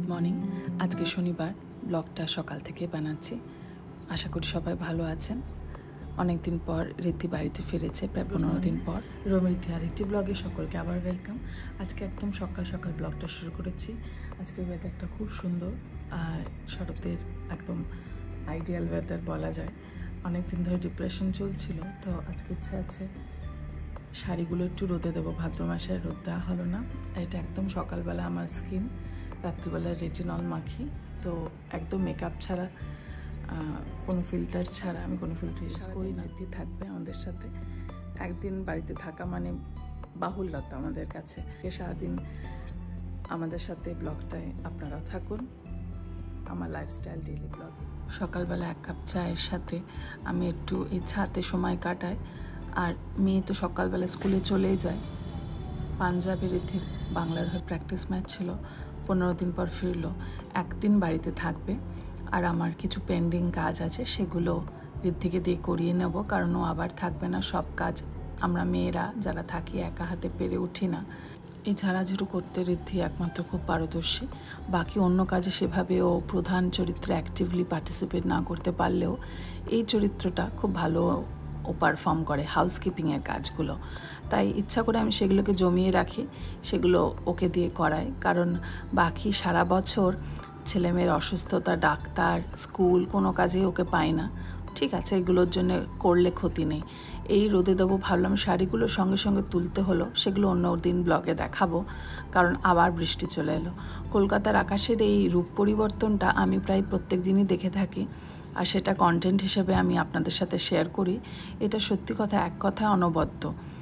Morning. আজকে শনিবার, ব্লগটা সকাল থেকে বানাচ্ছি। আশা করি সবাই ভালো আছেন। অনেক দিন পর ঋদ্ধি বাড়িতে ফিরেছে, প্রায় 15 দিন পর। রোমৃদ্ধি আরেকটি ব্লগে সকলকে আবার ওয়েলকাম। আজকে একদম সকাল সকাল ব্লগটা শুরু করেছি। আজকের ওয়েদারটা খুব সুন্দর, আর শরতের একদম আইডিয়াল ওয়েদার বলা যায়। অনেক দিন ধরে ডিপ্রেশন চলছিল, তো আজকে ইচ্ছা আছে শাড়িগুলো একটু রোদে দেবো। ভাদ্র মাসে রোদ দেওয়া হলো না। এটা একদম সকালবেলা আমার স্কিন, রাত্রিবেলা রেটিনল মাখি, তো একদম মেকআপ ছাড়া, কোনো ফিল্টার ছাড়া আমি কোনো ফিল্টার ইউজ করি না। থাকবে আমাদের সাথে। একদিন বাড়িতে থাকা মানে বাহুল্যতা আমাদের কাছে। সারাদিন আমাদের সাথে ব্লগটায় আপনারাও থাকুন, আমার লাইফস্টাইল ডেইলি ব্লগ। সকালবেলা এক কাপ চায়ের সাথে আমি একটু এই ছাদে সময় কাটাই। আর মেয়ে তো সকালবেলা স্কুলে চলেই যায়। পাঞ্জাবের ঋদ্ধির বাংলার হয়ে প্র্যাকটিস ম্যাচ ছিল, 15 দিন পর ফিরলো। একদিন বাড়িতে থাকবে, আর আমার কিছু পেন্ডিং কাজ আছে, সেগুলো ঋদ্ধিকে দিয়ে করিয়ে নেব, কারণ ও আবার থাকবে না। সব কাজ আমরা মেয়েরা যারা থাকি একা হাতে পেরে উঠি না। এই ঝাড়াঝুড়ো করতে ঋদ্ধি একমাত্র খুব পারদর্শী। বাকি অন্য কাজে সেভাবে ও প্রধান চরিত্রে অ্যাক্টিভলি পার্টিসিপেট না করতে পারলেও এই চরিত্রটা খুব ভালো ও পারফর্ম করে, হাউসকিপিংয়ের কাজগুলো। তাই ইচ্ছা করে আমি সেগুলোকে জমিয়ে রাখি, সেগুলো ওকে দিয়ে করাই। কারণ বাকি সারা বছর ছেলেমেয়ের অসুস্থতা, ডাক্তার, স্কুল, কোনো কাজে ওকে পাই না। ঠিক আছে, এগুলোর জন্য করলে ক্ষতি নেই। এই রোদে দেবো ভাবলাম, শাড়িগুলো সঙ্গে সঙ্গে তুলতে হলো, সেগুলো অন্য দিন ব্লগে দেখাবো, কারণ আবার বৃষ্টি চলে এলো। কলকাতার আকাশের এই রূপ পরিবর্তনটা আমি প্রায় প্রত্যেক দিনই দেখে থাকি, আর সেটা কন্টেন্ট হিসেবে আমি আপনাদের সাথে শেয়ার করি। এটা সত্যি কথা, এক কথায় অনবদ্য।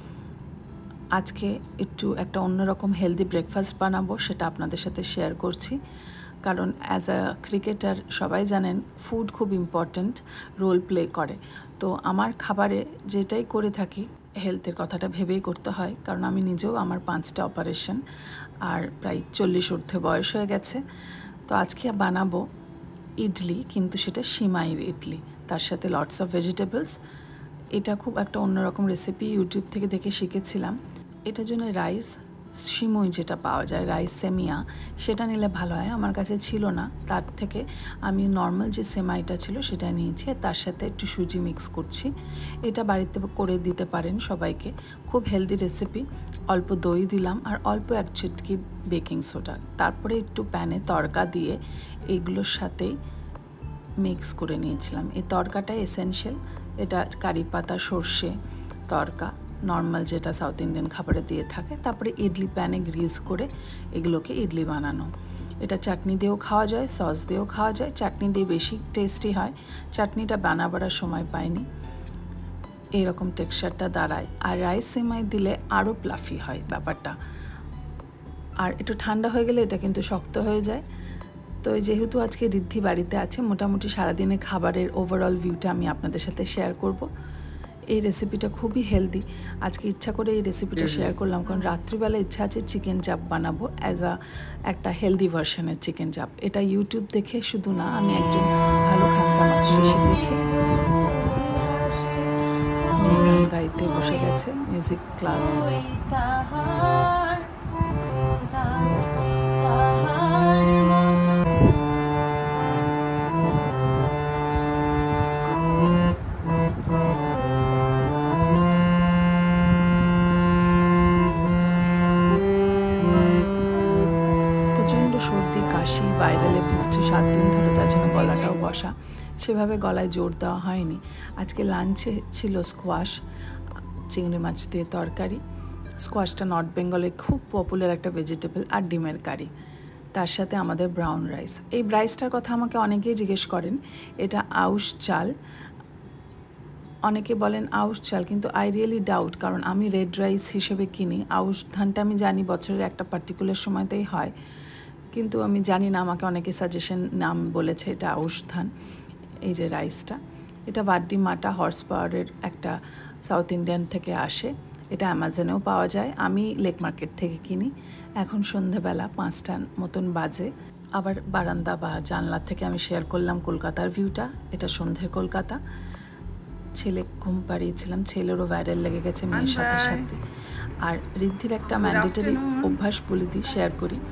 আজকে একটু একটা অন্যরকম হেলদি ব্রেকফাস্ট বানাবো, সেটা আপনাদের সাথে শেয়ার করছি। কারণ অ্যাজ আ ক্রিকেটার সবাই জানেন ফুড খুব ইম্পর্ট্যান্ট রোল প্লে করে। তো আমার খাবারে যেটাই করে থাকি হেলথের কথাটা ভেবেই করতে হয়, কারণ আমি নিজেও, আমার 5টা অপারেশন, আর প্রায় 40 ঊর্ধ্বে বয়স হয়ে গেছে। তো আজকে বানাবো ইডলি, কিন্তু সেটা সিমাইয়ের ইডলি, তার সাথে লটস অফ ভেজিটেবলস। এটা খুব একটা অন্যরকম রেসিপি, ইউটিউব থেকে দেখে শিখেছিলাম। এটার জন্য রাইস, সিমুই যেটা পাওয়া যায়, রাইস সেমিয়া, সেটা নিলে ভালো হয়। আমার কাছে ছিল না, তার থেকে আমি নর্মাল যে সেমাইটা ছিল সেটা নিয়েছি। তার সাথে একটু সুজি মিক্স করছি। এটা বাড়িতে করে দিতে পারেন সবাইকে, খুব হেলদি রেসিপি। অল্প দই দিলাম, আর অল্প 1 চিটকি বেকিং সোডা। তারপরে একটু প্যানে তড়কা দিয়ে এগুলোর সাথেই মিক্স করে নিয়েছিলাম। এই তড়কাটাই এসেনশিয়াল। এটা কারি পাতা, সর্ষে তড়কা, নর্মাল যেটা সাউথ ইন্ডিয়ান খাবারে দিয়ে থাকে। তারপরে ইডলি প্যানে গ্রিজ করে এগুলোকে ইডলি বানানো। এটা চাটনি দিয়েও খাওয়া যায়, সস দিয়েও খাওয়া যায়। চাটনি দিয়ে বেশি টেস্টি হয়, চাটনিটা বানাবার সময় পাইনি। এইরকম টেক্সচারটা দাঁড়ায়। আর রাইস সেমাই দিলে আরও প্লাফি হয় ব্যাপারটা। আর একটু ঠান্ডা হয়ে গেলে এটা কিন্তু শক্ত হয়ে যায়। তো যেহেতু আজকে ঋদ্ধি বাড়িতে আছে, মোটামুটি সারাদিনে খাবারের ওভারঅল ভিউটা আমি আপনাদের সাথে শেয়ার করব। এই রেসিপিটা খুবই হেলদি। আজকে ইচ্ছা করে এই রেসিপিটা শেয়ার করলাম, কারণ রাত্রিবেলা ইচ্ছা আছে চিকেন চাপ বানাবো, একটা হেলদি ভার্সনের চিকেন চাপ। এটা ইউটিউব দেখে শুধু না, আমি একজন ভালো খানসামা থেকে শিখেছি। গান গাইতে বসে গেছে, মিউজিক ক্লাস। সর্দি কাশি ভাইরালে ভুগছে 7 দিন ধরে, তার জন্য গলাটাও বসা, সেভাবে গলায় জোর দেওয়া হয়নি। আজকে লাঞ্চে ছিল স্কোয়াশ, চিংড়ি মাছ দিয়ে তরকারি। স্কোয়াশটা নর্থ বেঙ্গলে খুব পপুলার একটা ভেজিটেবল, আর ডিমের কারি। তার সাথে আমাদের ব্রাউন রাইস। এই রাইসটার কথা আমাকে অনেকেই জিজ্ঞেস করেন। এটা আউশ চাল, অনেকে বলেন আউশ চাল, কিন্তু আই রিয়েলি ডাউট, কারণ আমি রেড রাইস হিসেবে কিনি। আউশ ধানটা আমি জানি বছরের একটা পার্টিকুলার সময়তেই হয়, কিন্তু আমি জানি না, আমাকে অনেকে সাজেশন নাম বলেছে এটা আউশ ধান। এই যে রাইসটা, এটা বাড্ডি মাটা হর্স পাওয়ারের একটা সাউথ ইন্ডিয়ান থেকে আসে। এটা অ্যামাজনেও পাওয়া যায়, আমি লেক মার্কেট থেকে কিনি। এখন সন্ধেবেলা 5টা মতন বাজে। আবার বারান্দা বা জানলা থেকে আমি শেয়ার করলাম কলকাতার ভিউটা। এটা সন্ধ্যের কলকাতা। ছেলে ঘুম পাড়িয়েছিলাম, ছেলেরও ভাইরাল লেগে গেছে মেয়ের সাথে সাথে। আর ঋদ্ধির একটা ম্যান্ডেটরি অভ্যাস বলে দিই, শেয়ার করি।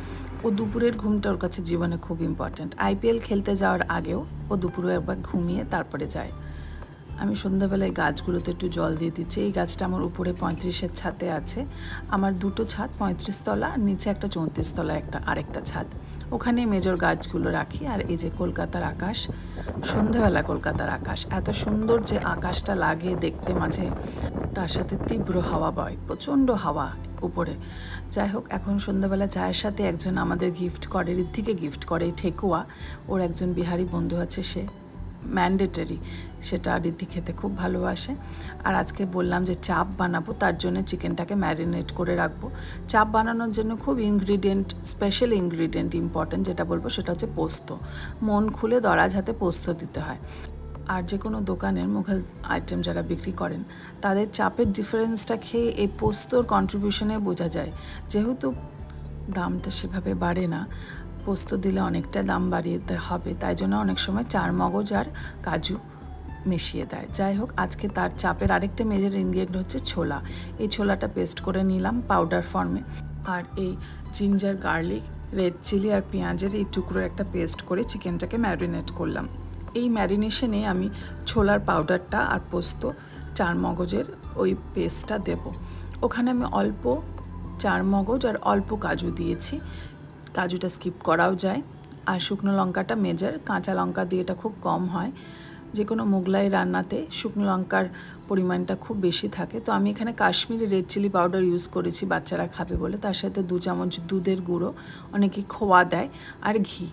ও দুপুরের ঘুমটা ওর কাছে জীবনে খুব ইম্পর্ট্যান্ট। IPL খেলতে যাওয়ার আগেও ও দুপুরে একবার ঘুমিয়ে তারপরে যায়। আমি সন্ধ্যাবেলায় গাছগুলোতে একটু জল দিয়ে দিচ্ছি। এই গাছটা আমার উপরে 35-এর ছাদে আছে। আমার দুটো ছাদ, 35 তলা, আর নিচে একটা 34 তলা আরেকটা ছাদ। ওখানে মেজর গাছগুলো রাখি। আর এই যে কলকাতার আকাশ, সন্ধ্যাবেলা কলকাতার আকাশ এত সুন্দর যে আকাশটা লাগে দেখতে মাঝে, তার সাথে তীব্র হাওয়া বয়, প্রচণ্ড হাওয়া উপরে। যাই হোক, এখন সন্ধ্যাবেলা চায়ের সাথে একজন আমাদের গিফট করে, ঋদ্ধিকে গিফট করে ঠেকুয়া। ওর একজন বিহারি বন্ধু আছে, সে ম্যান্ডেটরি, সেটা ঋদ্ধি খেতে খুব ভালোবাসে। আর আজকে বললাম যে চাপ বানাবো, তার জন্য চিকেনটাকে ম্যারিনেট করে রাখবো। চাপ বানানোর জন্য খুব ইনগ্রিডিয়েন্ট, স্পেশাল ইনগ্রিডিয়েন্ট ইম্পর্ট্যান্ট যেটা বলবো সেটা হচ্ছে পোস্ত। মন খুলে দরাজ হাতে পোস্ত দিতে হয়। আর যে কোনো দোকানের মুঘল আইটেম যারা বিক্রি করেন, তাদের চাপের ডিফারেন্সটা খেয়ে এই পোস্তর কন্ট্রিবিউশনে বোঝা যায়। যেহেতু দামটা সেভাবে বাড়ে না, পোস্ত দিলে অনেকটা দাম বাড়িয়ে হবে, তাই জন্য অনেক সময় চার মগজ আর কাজু মিশিয়ে দেয়। যাই হোক, আজকে তার চাপের আরেকটা মেজর ইনগ্রিডিয়েন্ট হচ্ছে ছোলা। এই ছোলাটা পেস্ট করে নিলাম পাউডার ফর্মে। আর এই জিঞ্জার, গার্লিক, রেড চিলি আর পেঁয়াজের এই টুকরোর একটা পেস্ট করে চিকেনটাকে ম্যারিনেট করলাম। এই ম্যারিনেশনে আমি ছোলার পাউডারটা আর পোস্ত, চার মগজের ওই পেস্টটা দেব। ওখানে আমি অল্প চার মগজ আর অল্প কাজু দিয়েছি, কাজুটা স্কিপ করাও যায়। আর শুকনো লঙ্কাটা মেজর, কাঁচা লঙ্কা দিয়ে এটা খুব কম হয়। যে কোনো মোগলাই রান্নাতে শুকনো লঙ্কার পরিমাণটা খুব বেশি থাকে। তো আমি এখানে Kashmiri red chilli powder use করেছি বাচ্চারা খাবে বলে। তার সাথে 2 চামচ দুধের গুঁড়ো, অনেকে খোয়া দেয়, আর ঘি।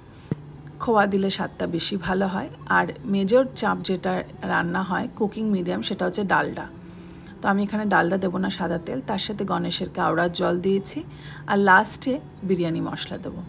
খোয়া দিলে স্বাদটা বেশি ভালো হয়। আর মেজর চাপ যেটা রান্না হয় কুকিং মিডিয়াম, সেটা হচ্ছে ডালডা। তো আমি এখানে ডালডা দেবো না, সাদা তেল। তার সাথে গণেশের কেওড়ার জল দিয়েছি। আর লাস্টে বিরিয়ানি মশলা দেবো।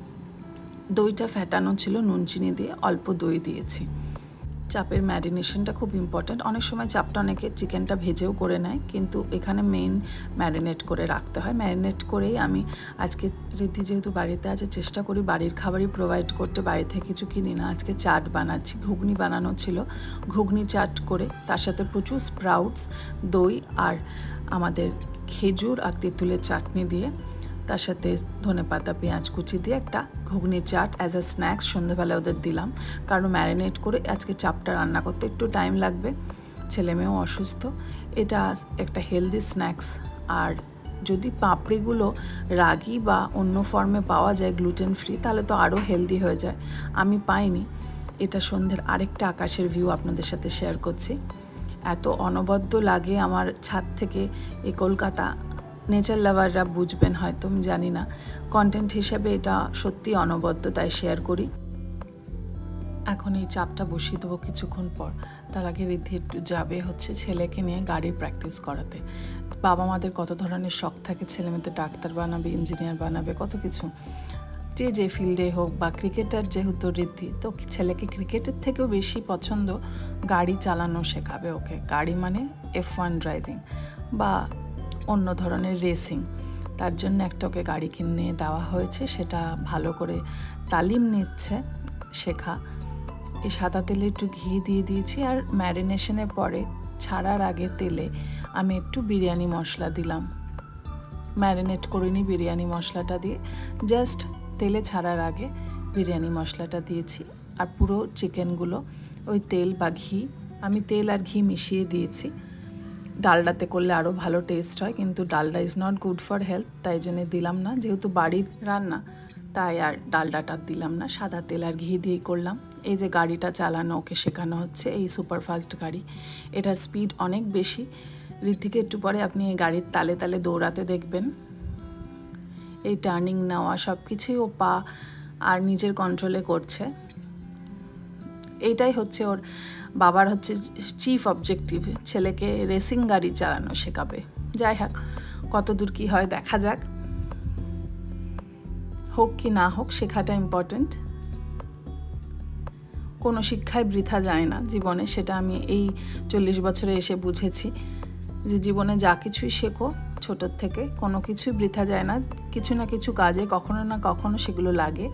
দইটা ফ্যাটানো ছিল নুন চিনি দিয়ে, অল্প দই দিয়েছি। চাপের ম্যারিনেশনটা খুব ইম্পর্ট্যান্ট। অনেক সময় চাপটা অনেকে চিকেনটা ভেজেও করে নেয়, কিন্তু এখানে মেইন ম্যারিনেট করে রাখতে হয়। ম্যারিনেট করেই আমি আজকে, ঋদ্ধি যেহেতু বাড়িতে আছে, চেষ্টা করি বাড়ির খাবারই প্রোভাইড করতে, বাইরে থেকে কিছু কিনি না। আজকে চাট বানাচ্ছি, ঘুগনি বানানো ছিল, ঘুগনি চাট করে তার সাথে প্রচুর স্প্রাউটস, দই আর আমাদের খেজুর আর তেঁতুলের চাটনি দিয়ে, তার সাথে ধনেপাতা, পেঁয়াজ কুচি দিয়ে একটা ghugni chaat as a snacks সন্ধ্যাবেলা ওদের দিলাম। কারণ ম্যারিনেট করে আজকে চাপটা রান্না করতে একটু টাইম লাগবে, ছেলেমেয়েও অসুস্থ। এটা একটা হেলদি স্ন্যাক্স। আর যদি পাপড়িগুলো রাগি বা অন্য ফর্মে পাওয়া যায় গ্লুটেন ফ্রি, তাহলে তো আরও হেলদি হয়ে যায়। আমি পাইনি। এটা সন্ধ্যের আরেকটা আকাশের ভিউ আপনাদের সাথে শেয়ার করছি। এত অনবদ্য লাগে আমার ছাদ থেকে এই কলকাতা। নেচার লাভাররা বুঝবেন হয়তো, আমি জানি না। কন্টেন্ট হিসেবে এটা সত্যি অনবদ্য, তাই শেয়ার করি। এখন এই চাপটা বসিয়ে দেবো কিছুক্ষণ পর। তার আগে ঋদ্ধি একটু যাবে হচ্ছে ছেলেকে নিয়ে গাড়ির প্র্যাকটিস করাতে। বাবা মাদের কত ধরনের শখ থাকে, ছেলে মেয়েদের ডাক্তার বানাবে, ইঞ্জিনিয়ার বানাবে, কত কিছু। যে ফিল্ডে হোক, বা ক্রিকেটার যেহেতু ঋদ্ধি, তো ছেলেকে ক্রিকেটের থেকেও বেশি পছন্দ গাড়ি চালানো শেখাবে ওকে। গাড়ি মানে F1 ড্রাইভিং বা অন্য ধরনের রেসিং। তার জন্য একটা ওকে গাড়ি কিনে দেওয়া হয়েছে, সেটা ভালো করে তালিম নিচ্ছে, শেখা। এই সাদা তেলে একটু ঘি দিয়ে দিয়েছি। আর ম্যারিনেশনের পরে ছাড়ার আগে তেলে আমি একটু বিরিয়ানি মশলা দিলাম। ম্যারিনেট করিনি, বিরিয়ানি মশলাটা দিয়ে জাস্ট তেলে ছাড়ার আগে বিরিয়ানি মশলাটা দিয়েছি। আর পুরো চিকেনগুলো ওই তেল বা ঘি, আমি তেল আর ঘি মিশিয়ে দিয়েছি। ডালডাতে করলে আরও ভালো টেস্ট হয়, কিন্তু Dalda is not good for health, তাই জন্য দিলাম না। যেহেতু বাড়ির রান্না, তাই আর ডালডাটা দিলাম না, সাদা তেল আর ঘি দিয়েই করলাম। এই যে গাড়িটা চালানো ওকে শেখানো হচ্ছে, এই সুপারফাস্ট গাড়ি, এটার স্পিড অনেক বেশি। ঋদ্ধিকে একটু পরে আপনি এই গাড়ির তালে তালে দৌড়াতে দেখবেন। এই টার্নিং নেওয়া সব কিছুই ও পা আর নিজের কন্ট্রোলে করছে। এইটাই হচ্ছে ওর বাবার হচ্ছে চিফ অবজেক্টিভ, ছেলেকে রেসিং গাড়ি চালানো শেখাবে। যাই হোক, কত দূর কী হয় দেখা যাক। হোক কি না হোক, শেখাটা ইম্পর্ট্যান্ট। কোনো শিক্ষায় বৃথা যায় না জীবনে, সেটা আমি এই 40 বছরে এসে বুঝেছি। যে জীবনে যা কিছুই শেখো ছোটোর থেকে, কোনো কিছুই বৃথা যায় না। কিছু না কিছু কাজে কখনো না কখনো সেগুলো লাগে।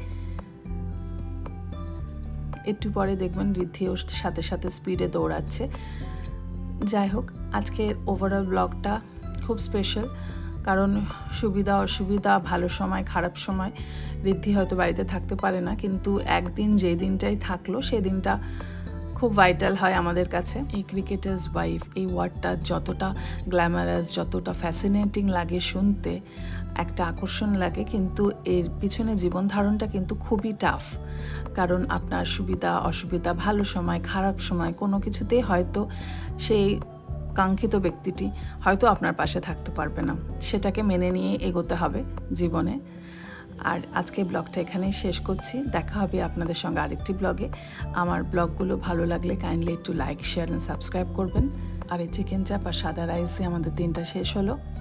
একটু পরে দেখবেন ঋদ্ধি ওর সাথে সাথে স্পিডে দৌড়াচ্ছে। যাই হোক, আজকের ওভারঅল ব্লগটা খুব স্পেশাল। কারণ সুবিধা অসুবিধা, ভালো সময় খারাপ সময় ঋদ্ধি হয়তো বাড়িতে থাকতে পারে না, কিন্তু একদিন যে দিনটাই থাকলো সেই দিনটা খুব ভাইটাল হয় আমাদের কাছে। এই ক্রিকেটার্স ওয়াইফ এই ওয়ার্ডটা যতটা গ্ল্যামারাস, যতটা ফ্যাসিনেটিং লাগে শুনতে, একটা আকর্ষণ লাগে, কিন্তু এর পিছনে জীবন ধারণটা কিন্তু খুবই টাফ। কারণ আপনার সুবিধা অসুবিধা, ভালো সময় খারাপ সময় কোনো কিছুতেই হয়তো সেই কাঙ্ক্ষিত ব্যক্তিটি হয়তো আপনার পাশে থাকতে পারবে না, সেটাকে মেনে নিয়ে এগোতে হবে জীবনে। আর আজকে ব্লগটা এখানেই শেষ করছি। দেখা হবে আপনাদের সঙ্গে আরেকটি ব্লগে। আমার ব্লগগুলো ভালো লাগলে কাইন্ডলি একটু লাইক, শেয়ার অ্যান্ড সাবস্ক্রাইব করবেন। আর এই চিকেন চাপ আর সাদা রাইস দিয়ে আমাদের দিনটা শেষ হলো।